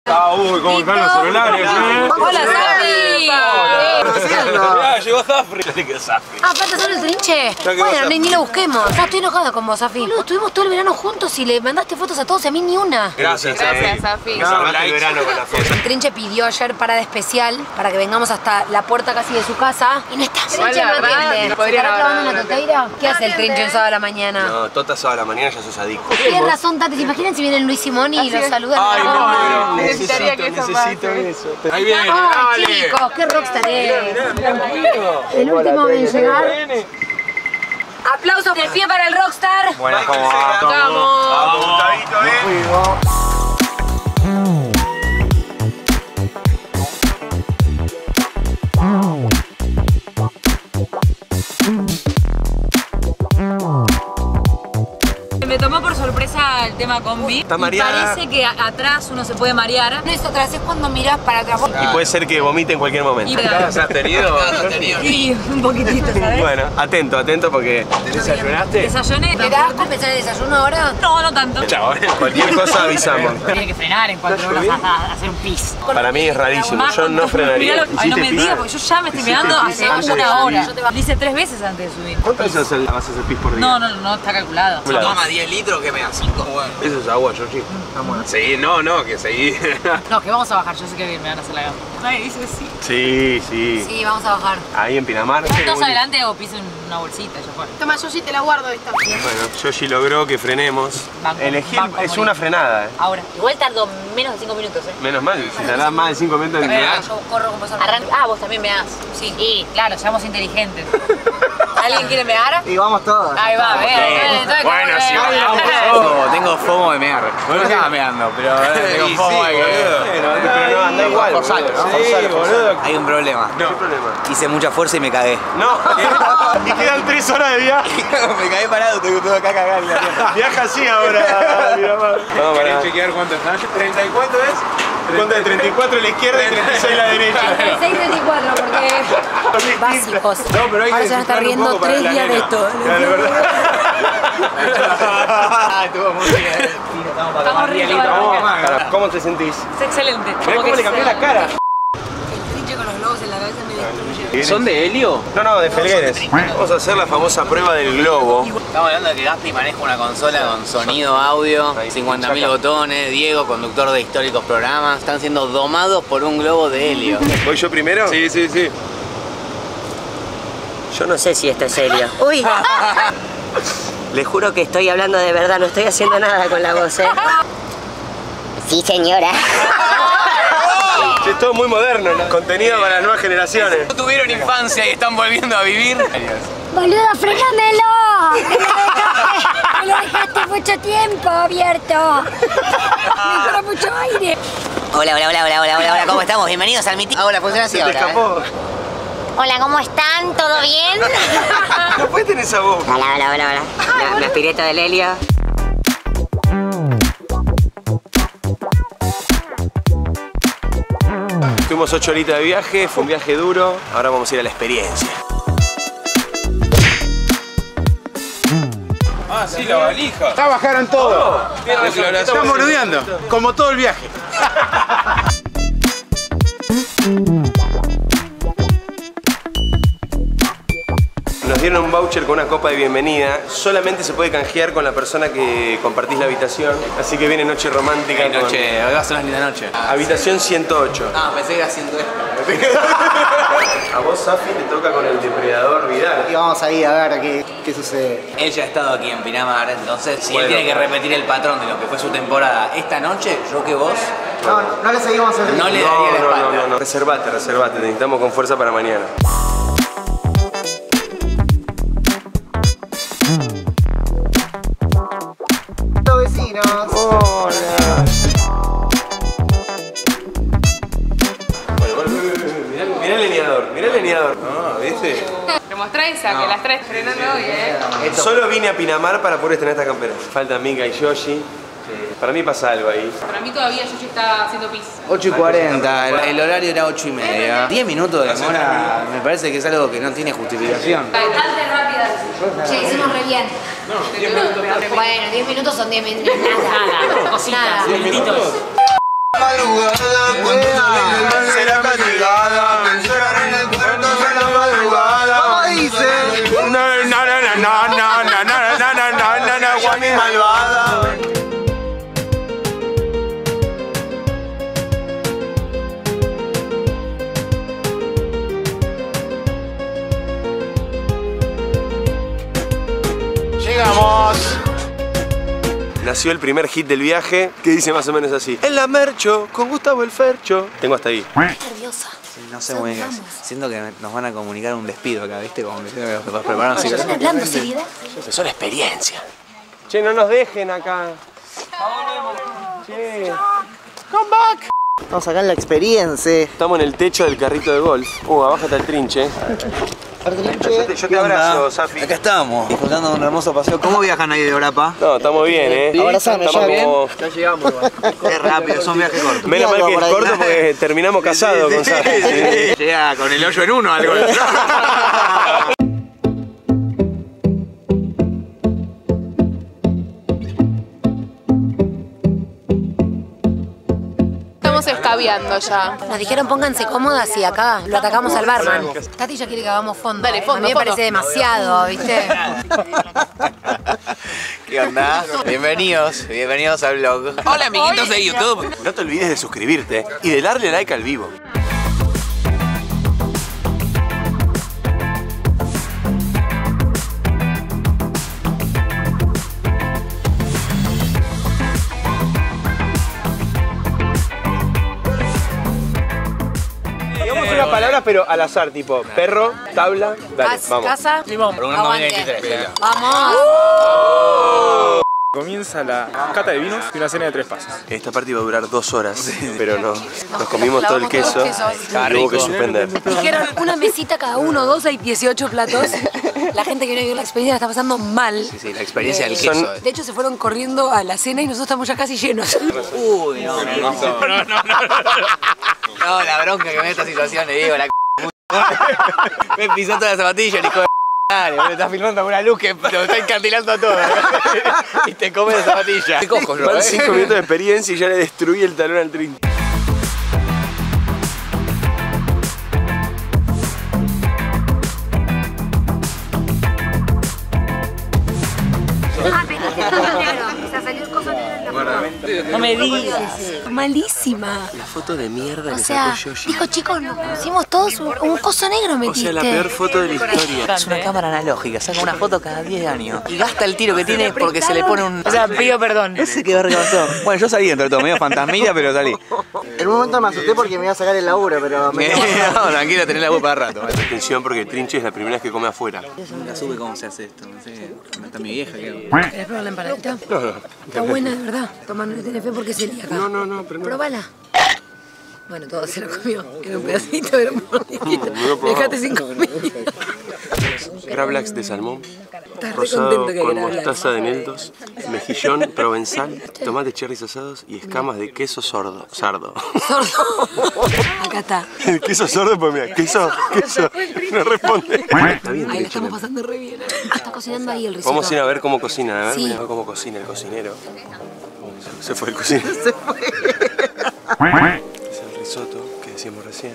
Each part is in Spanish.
Uy, cómo están los celulares, ¡Hola, Safi! Mirá, llegó Zafri. Aparte son el trinche. Bueno, ni lo busquemos. Estoy enojada con vos, Safi. Estuvimos todo el verano juntos y le mandaste fotos a todos y a mí ni una. Gracias, Safi. Me salvaste el verano con la foto. El trinche pidió ayer parada especial para que vengamos hasta la puerta casi de su casa y no está. El trinche no atiende. ¿Se estará clavando una toteira? ¿Qué hace el trinche un sábado a la mañana? No, Tota sábado a la mañana ya sos adicto. Tienes razón, Tati. ¿Se imaginan si viene Luis Simón y los saludan? Ay, no, Necesitaría que eso pase. eso. Ahí viene, Ay, dale. chicos, qué rockstar es. Tranquilo. El último en llegar. Aplausos de pie para el rockstar. Buenas, ¿cómo va? Vamos. Vamos. Me tomó por sorpresa el tema combi. Está y mareada. parece que atrás uno se puede marear. No es otra vez, es cuando mirás para atrás. Y puede ser que vomite en cualquier momento. Y- ¿Has tenido? Sí, un poquitito, ¿sabes? Bueno, atento porque... ¿Desayunaste? Desayuné. ¿Te das con empezar el desayuno ahora? No, no tanto. Chao, cualquier cosa avisamos. Tiene que frenar en 4 horas a hacer un pis. Para mí es rarísimo, yo no frenaría. Miralo. Ay, no me ¿Hiciste digas, pis? porque yo ya me estoy ¿Hiciste mirando pis hace antes de una hora. subir? Lo hice 3 veces antes de subir. ¿Cuántas veces vas a hacer pis por día? No, está calculado. Claro. Toma 10 litros que me da 5. Eso es agua, Georgie. Sí, no, que seguí. No, que vamos a bajar, yo sé que me van a hacer la gama. Ay, dice sí. Sí. Sí, vamos a bajar. Ahí en Pinamar. Dos adelante o piso en una bolsita, ya fue. Toma, yo sí te la guardo esta. Bueno, Yoshi logró que frenemos. Banco, Elegir banco, es morir. una frenada, Ahora. Igual tardó menos de 5 minutos, Menos mal, si tardás más de 5 minutos en llegar. Yo corro con vos al Ah, vos también me das. Sí. Y claro, seamos inteligentes. ¿Alguien quiere mear? Y vamos todos. Ahí va, entonces, Bueno, sí, Tengo FOMO de mear. Bueno, estaba meando, pero tengo FOMO de que... Pero no, anda igual. Forzalo, ¿no? Sí, boludo. Hay un problema. ¿Qué problema? Hice mucha fuerza y me cagué. No, y quedan 3 horas de viaje. Me cagué parado, tengo todo acá cagado. Viaja así ahora, Miramar. Vamos para... chequear cuánto está? ¿30 y cuánto es? ¿Cuánto es? 34 a la izquierda y 36 a la derecha. 36 34 porque básicos. No, pero hay que Ahora se van a estar disfrutar un riendo poco para 3 la días de nena. esto. Claro, de verdad. Estuvo muy bien. Estamos ricos. ¿Cómo te sentís? Es excelente. Mirá cómo le cambió la cara. El trinche con los globos en la cabeza me destruye. ¿Son de helio? No, de Felgueres. Vamos a hacer la famosa prueba del globo. Estamos hablando de que Gaspi maneja una consola con sonido, audio, 50.000 botones, Diego, conductor de históricos programas. Están siendo domados por un globo de helio. ¿Voy yo primero? Sí. Yo no sé. No sé si esto es serio. ¡Uy! Les juro que estoy hablando de verdad, no estoy haciendo nada con la voz, ¿eh? Sí, señora. Es todo muy moderno, ¿no? Contenido para las nuevas generaciones. No tuvieron infancia y están volviendo a vivir. Boludo, frénamelo. Me lo dejaste mucho tiempo abierto. Me entró mucho aire. Hola, ¿cómo estamos? Bienvenidos al meeting. Ahora funciona así Se te ahora, escapó. Hola, ¿cómo están? ¿Todo bien? No puedes tener esa voz. Hola. Me aspiré todo el helio. Tuvimos 8 horitas de viaje, fue un viaje duro. Ahora vamos a ir a la experiencia. Ah, sí, la valija. Ya bajaron todo. Están boludeando, como todo el viaje. Nos dieron un voucher con una copa de bienvenida. Solamente se puede canjear con la persona que compartís la habitación. Así que viene noche romántica. Hoy va a ser una linda noche. Habitación 108. Ah, pensé que era haciendo esto. A vos, Safi, te toca con el depredador Vidal. Y vamos ahí a ver qué sucede. Él ya ha estado aquí en Pinamar, entonces si Bueno. él tiene que repetir el patrón de lo que fue su temporada esta noche, yo que vos No le seguimos el ritmo. no le daría la espalda. No. Reservate. Te necesitamos con fuerza para mañana. Vecinos. Hola. Mirá el leñador. No, ¿viste? Te mostré esa, que la estás estrenando hoy, Solo vine a Pinamar para poder estrenar esta campera. Faltan Mika y Yoshi. Para mí pasa algo ahí. Para mí todavía Yoshi está haciendo pis. 8:40, el horario era 8:30. 10 minutos de demora, me parece que es algo que no tiene justificación. Bastante rápida. Che, hicimos re bien. Bueno, 10 minutos son 10 minutos. Nada. Cositas, Nada. minutitos. será castigada. Llorar en el cuarto de la madrugada. ¿Cómo dice? Guami malvada. Llegamos. Nació el primer hit del viaje, que dice más o menos así: en la Mercho, con Gustavo el Fercho. Tengo hasta ahí. Nerviosa. No sé muy bien. Siento que nos van a comunicar un despido acá, ¿viste? Como que nos preparan así. ¿Están hablando seriedad? Empezó la experiencia. Che, no nos dejen acá. Che. Come back. Vamos acá en la experiencia. Estamos en el techo del carrito de golf. Abajo está el trinche. Yo te abrazo, Safi. Acá estamos, disfrutando de un hermoso paseo. ¿Cómo viajan ahí de Orapa? No, estamos bien, Abrazame, estamos ya como... Ya llegamos igual. Es rápido, son viajes cortos. Menos mal que es corto porque terminamos casados con Safi. Llega con el hoyo en uno algo. Estamos escabeando ya. Nos dijeron pónganse cómodas y acá lo atacamos al barman. Tati ya quiere que hagamos fondo. Dale, fondo, A mí me fondo. parece demasiado, ¿viste? ¿Qué onda? Bienvenidos al vlog. Hola amiguitos de YouTube. No te olvides de suscribirte y de darle like al vivo. Digamos una palabra pero al azar, tipo perro, tabla, dale, vamos. Casa, Por un aguante. 93. Vamos. Comienza la cata de vinos y una cena de 3 pasos. Esta parte iba a durar 2 horas, pero no. Nos comimos todo el queso y hubo que suspender. Dijeron una mesita cada uno, 2, hay 18 platos. La gente que no vio la experiencia la está pasando mal. Sí, la experiencia del queso. De hecho, se fueron corriendo a la cena y nosotros estamos ya casi llenos. Uy, no. No, la bronca que me da esta situación, le digo, la me pisó toda la zapatilla, el hijo de dale, me estás filmando con una luz que lo está encantilando a todo. Y te come la zapatilla. ¿Qué cojo yo, Van 5 minutos de experiencia y ya le destruí el talón al trinche. O sea, salió el coso negro en la No me digas. Malísima. La foto de mierda O que sea, sacó Yoshi. dijo chicos, nos pusimos todos un coso negro O metiste. sea, la peor foto de la historia. Es una cámara analógica, saca una foto cada 10 años. Y gasta el tiro que tiene porque se le pone un... O sea, pido perdón. Ese quedó recabazón. Bueno, yo salí dentro de todo, medio fantasmilla, pero salí. En un momento me asusté porque me iba a sacar el laburo, pero me No, tranquilo, tenés la voz para rato. Atención porque el trinche es la primera vez que come afuera. Nunca supe cómo se hace esto, no sé. Está mi vieja, ¿qué? ¿Querés probar la empanadita? Está buena, de verdad. Toma, no le tenés fe porque es celíaca. No, pero no. Probala. Bueno, todo se lo comió. Era un pedacito, era un mordidito. Dejate sin comer. Gravlax de salmón, Estás re rosado contento que con Gravlax. mostaza de Neldos, mejillón provenzal, tomate cherries asados y escamas de queso sardo. Sordo. Acá está. El queso sordo, pues mira, queso, no responde. Está bien, Ahí la trinche. estamos pasando re bien. Está cocinando ahí el risotto. Vamos a ir a ver cómo cocina, a ver, Sí. mira cómo cocina el cocinero. Se fue el cocinero. Es el risotto que decíamos recién.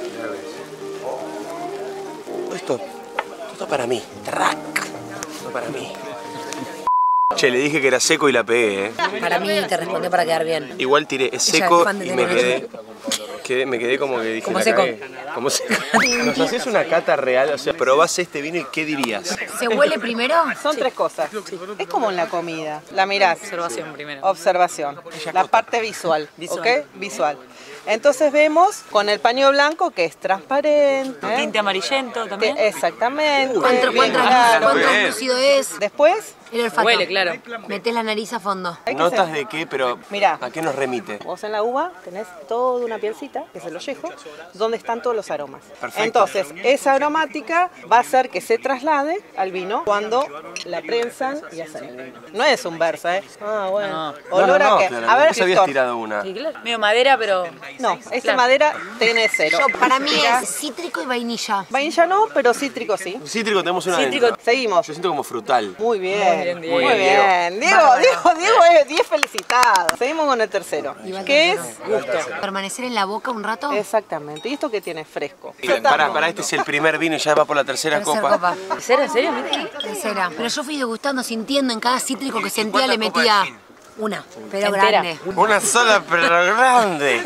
Esto para mí. Track. Esto para mí. Che, le dije que era seco y la pegué, Para mí te respondió para quedar bien. Igual tiré, es Ella seco es fan de y me tener quedé como que dije, Como la seco. cagué. Como seco. ¿Nos haces una cata real? O sea, probás este vino y ¿qué dirías? ¿Se huele primero? Son 3 cosas. Es como en la comida. La mirás. Observación primero. Observación. La parte visual. ¿Ok? Visual. Entonces vemos con el paño blanco que es transparente. Tinte amarillento también. Exactamente. ¿Cuánto bien claro. translúcido es? Después, El olfato. Huele, claro. Metés la nariz a fondo. hay que ¿Notas ser- de qué? Pero Mirá. ¿a qué nos remite? Vos en la uva tenés toda una pielcita, que es el ollejo, donde están todos los aromas. Perfecto. Entonces, esa aromática va a hacer que se traslade al vino cuando la prensan y hacen el vino. No es un versa, ¿eh? Ah, bueno. Olor a qué. A ver, Vos habías Víctor. tirado una. Sí, claro. Medio madera, pero No, esta madera tiene 0. Para mí es cítrico y vainilla. Vainilla no, pero cítrico sí. Cítrico tenemos una Cítrico. adentro. Seguimos. Yo siento como frutal. Muy bien. Muy bien, Diego es 10 felicitados. Seguimos con el tercero. ¿Qué es? Gusto. ¿Permanecer en la boca un rato? Exactamente. ¿Y esto qué tiene? Fresco. Para, este es el primer vino y ya va por la tercera copa. ¿Tercera? ¿En serio? Tercera. Pero yo fui degustando, sintiendo en cada cítrico que sentía le metía una, pero entera. grande. Una sola, pero grande.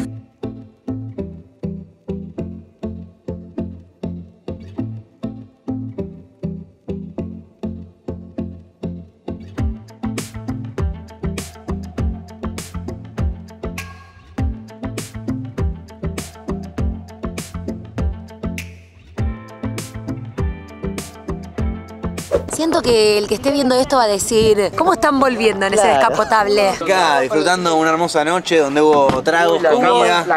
Siento que el que esté viendo esto va a decir, ¿cómo están volviendo en ese descapotable? Acá disfrutando una hermosa noche donde hubo tragos, comida.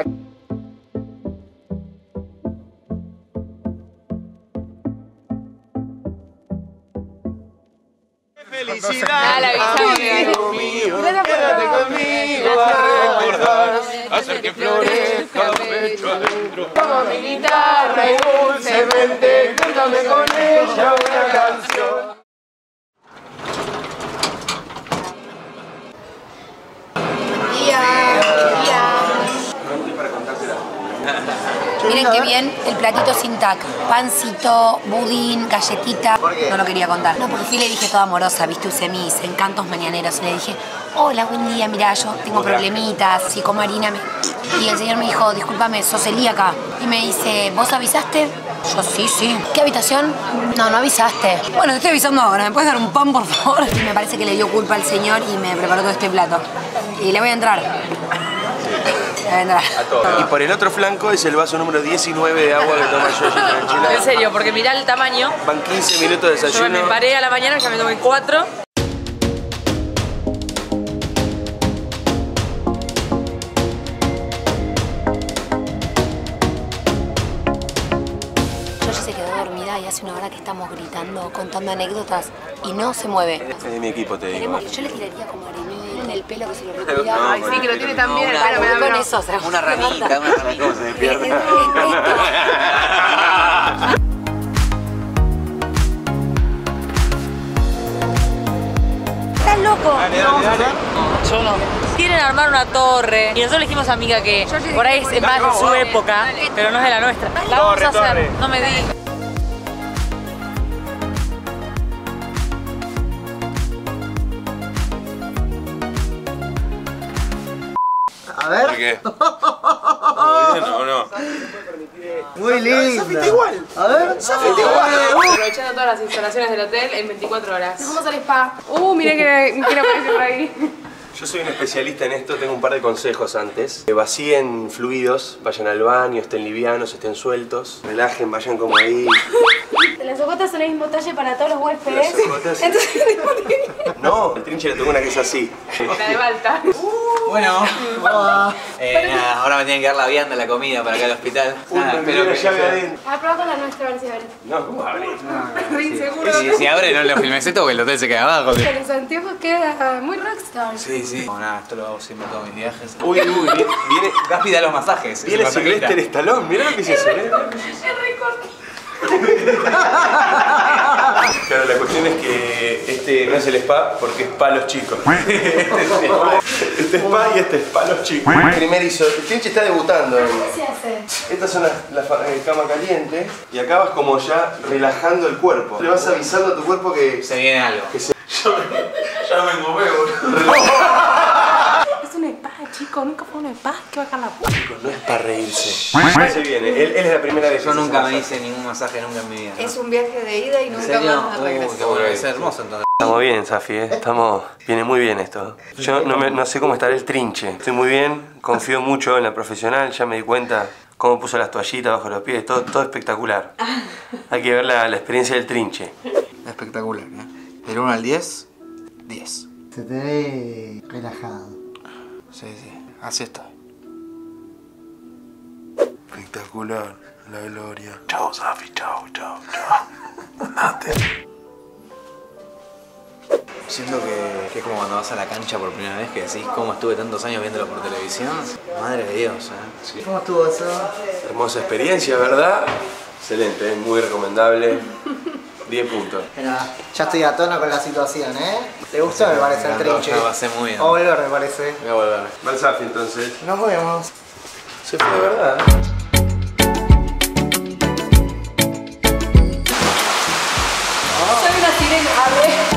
¡Felicidad! La avisamos que conmigo, quédate conmigo a recordar, hacer que florezca pecho adentro. Toma mi guitarra y dulcemente cántame con ella una canción. Miren qué bien el platito sin tac. Pancito, budín, galletita. No lo quería contar. No, porque fui y le dije toda amorosa, viste, usé mis encantos mañaneros. Y le dije, hola, buen día, mirá, yo tengo problemitas, si como harina Y el señor me dijo, discúlpame, sos celíaca. Y me dice, ¿vos avisaste? Yo, sí. ¿Qué habitación? No avisaste. Bueno, te estoy avisando ahora, ¿me puedes dar un pan, por favor? Y me parece que le dio culpa al señor y me preparó todo este plato. Y le voy a entrar. Y por el otro flanco es el vaso número 19 de agua que toma yo tranquila. En serio, porque mirá el tamaño. Van 15 minutos de desayuno. Yo me paré a la mañana, ya me tomé 4. Se quedó dormida y hace una hora que estamos gritando, contando anécdotas y no se mueve. Es de mi equipo, te digo. Yo le tiraría como arenilla en el pelo que se lo retira. Ay, sí, que lo tiene también el pelo, me da con eso, una ranita, ¿Cómo se despierta? ¿Estás loco? Dale. Yo no. Quieren armar una torre y nosotros le dijimos a amiga que por ahí es más de su época, pero no es de la nuestra. La vamos a hacer, no me digas. A ver. ¿Por qué? ¿Muy bien o no? Muy lindo. Zafita igual. A ver. Zafita igual. Aprovechando todas las instalaciones del hotel en 24 horas. Nos vamos al spa. Mirá que aparece por ahí. Yo soy un especialista en esto, tengo un par de consejos antes. Vacíen fluidos, vayan al baño, estén livianos, estén sueltos, relajen, vayan como ahí. Las ocotas son el mismo talle para todos los huéspedes. No, el trinche le tocó una que es así. La de Balta. Bueno, nada, ahora me tienen que dar la vianda, la comida para acá al hospital. Espero que llave adentro. Ah, probá con la nuestra a ver si abre. No, ¿cómo abre? Re inseguro. Si abre no lo filmé todo, que el hotel se queda abajo. Con los anteojos queda muy rockstar. Sí. No, nada, esto lo hago siempre todos mis viajes. Uy, viene. Gaspi da los masajes. Viene Sylvester Stallone, mirá lo que es eso, Es récord. Claro, la cuestión es que este no es el spa porque es para los chicos. Este es spa y este es para los chicos. Primer hizo, el trinche está debutando. ¿Qué se hace? Esta es la cama caliente y acá vas como ya relajando el cuerpo. Le vas avisando a tu cuerpo que se viene algo. Ya me engomé, boludo. Es un spa, chico. Nunca fue un spa. Que bajar la puta. No es para reírse. Ya se viene. Él es la primera vez. Yo nunca me hice ningún masaje nunca en mi vida. Es un viaje de ida y nunca más de regreso. Qué bueno, es hermoso entonces. Estamos bien, Safi, viene muy bien esto. Yo no sé cómo estará el trinche. Estoy muy bien, confío mucho en la profesional, ya me di cuenta cómo puso las toallitas bajo los pies, todo espectacular. Hay que ver la experiencia del trinche. Espectacular, ¿eh? Del 1 al 10, 10. Se te ve relajado. Sí, así estoy. Espectacular, la gloria. Chao, Safi, chao. Andate. Siento que es como cuando vas a la cancha por primera vez que decís cómo estuve tantos años viéndolo por televisión. Madre de Dios, Sí. ¿Cómo estuvo eso? Hermosa experiencia, ¿verdad? Excelente, muy recomendable. 10 puntos. Mira, ya estoy a tono con la situación, ¿eh? ¿Te gustó? Me parece el trinche. Me pasé muy bien. O volver, me parece. Voy a volver. Balsafi, entonces. Nos vemos. Se fue de verdad. Soy una sirena, a ver.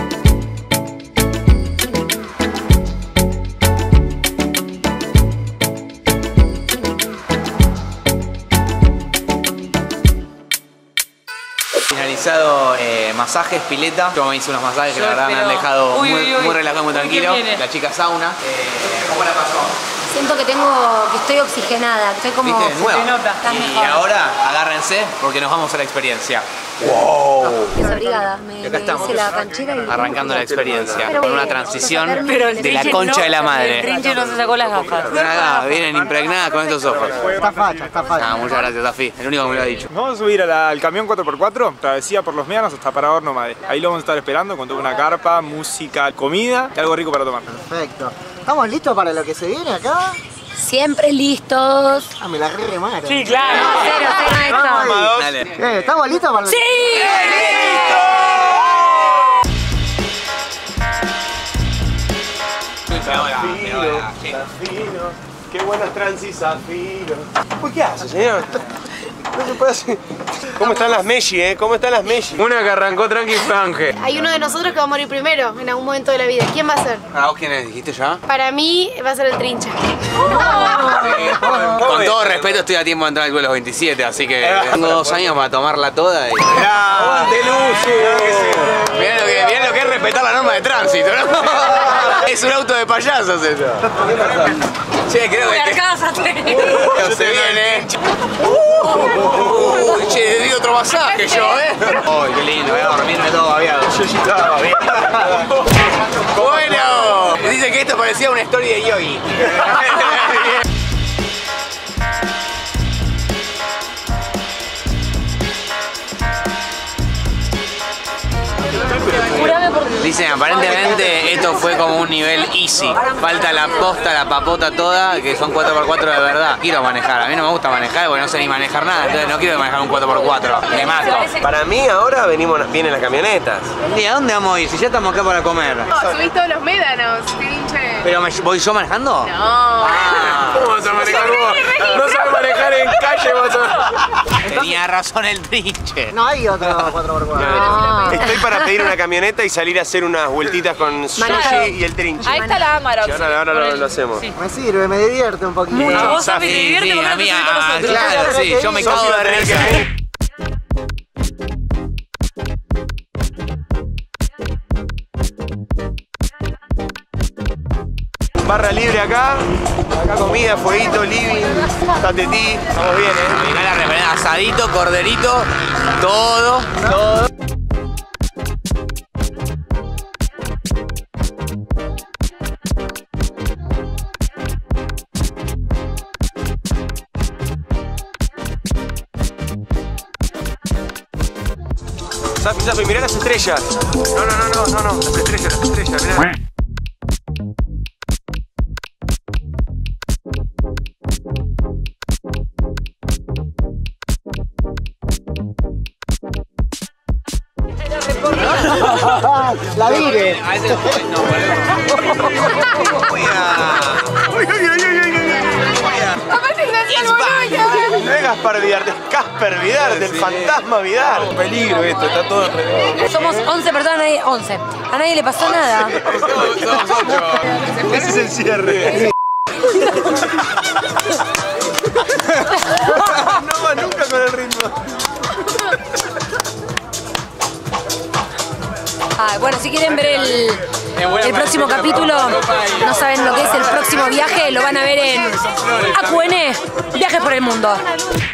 Finalizado masajes, pileta. Yo me hice unos masajes que la verdad me han dejado muy relajado, muy tranquilo. La chica sauna. ¿Cómo la pasó? Siento que estoy oxigenada, estoy como... ¿Viste? Nueva. Estás Y mejor. ahora agárrense porque nos vamos a la experiencia. ¡Wow! Desabrigada, me acá estamos. hice la canchera y... Arrancando la experiencia Pero con una bueno, transición pero el de la trinche concha no, de la madre. El trinche no se sacó las gafas. Nada, vienen impregnadas con estos ojos. Está facha. Muchas gracias, Tafi. El único que me lo ha dicho. Nos vamos a subir al camión 4x4, travesía por los Meanos hasta Parador Nómade. Ahí lo vamos a estar esperando con toda una carpa, música, comida y algo rico para tomar. Perfecto. ¿Estamos listos para lo que se viene acá? Siempre listos. Ah, me la remaro. Sí, claro. Cero esto. Dale. ¿Estamos listos para lo ¡Sí! Zafiro, qué buenas transis, Zafiro. Uy, ¿qué hace, señor? No se puede hacer. ¿Cómo están las Messi, ¿Cómo están las Messi? Una que arrancó tranqui franje. Hay uno de nosotros que va a morir primero en algún momento de la vida. ¿Quién va a ser? ¿A vos quién es? ¿Dijiste ya? Para mí va a ser el trinche. Con todo respeto estoy a tiempo de entrar al vuelo 27, así que tengo 2 años para tomarla toda y... ¡Aguante, Lucy! Mirá lo que es respetar la norma de tránsito, ¿no? Es un auto de payasos eso. Che, creo que... Se viene. Che, di otro masaje yo, Uy, qué lindo, voy a dormirme todo babeado. Yo ya estaba babeado. Bueno, dice que esto parecía una story de Yogi. Dicen, aparentemente esto fue como un nivel easy. Falta la posta, la papota toda, que son 4x4 de verdad. Quiero manejar, a mí no me gusta manejar porque no sé ni manejar nada, entonces no quiero manejar un 4x4, me mato. Para mí ahora vienen las camionetas. ¿Y a dónde vamos a ir? Si ya estamos acá para comer. Subís todos los médanos, trinche. ¿Pero voy yo manejando? No. ¿Cómo vas a manejar vos? No sabes manejar en calle, vas a... Tenía razón el trinche. No hay otro 4x4. Estoy para pedir una camioneta y salir a hacer unas vueltitas con Yoshi y el trinche. Ahí está la Amarok. Ahora lo hacemos. Me sirve, me divierte un poquito. A vos, Safi, te divierte porque no te subís con nosotros. Claro, sí, yo me cago de risa. Barra libre acá comida, fueguito, living, tatetí, estamos bien, Mirá la referencia, asadito, corderito, todo. Safi, mirá las estrellas. No, las estrellas, mirá. La vire. No es Gaspar Vidarte, es Casper Vidarte, el fantasma Vidarte. Peligro esto, está todo alrededor. Somos 11 personas, 11. A nadie le pasó nada. Somos 8. Ese es el cierre. No va nunca con el ritmo. Bueno, si quieren ver el próximo capítulo, no saben lo que es el próximo viaje, lo van a ver en AQN, Viajes por el Mundo.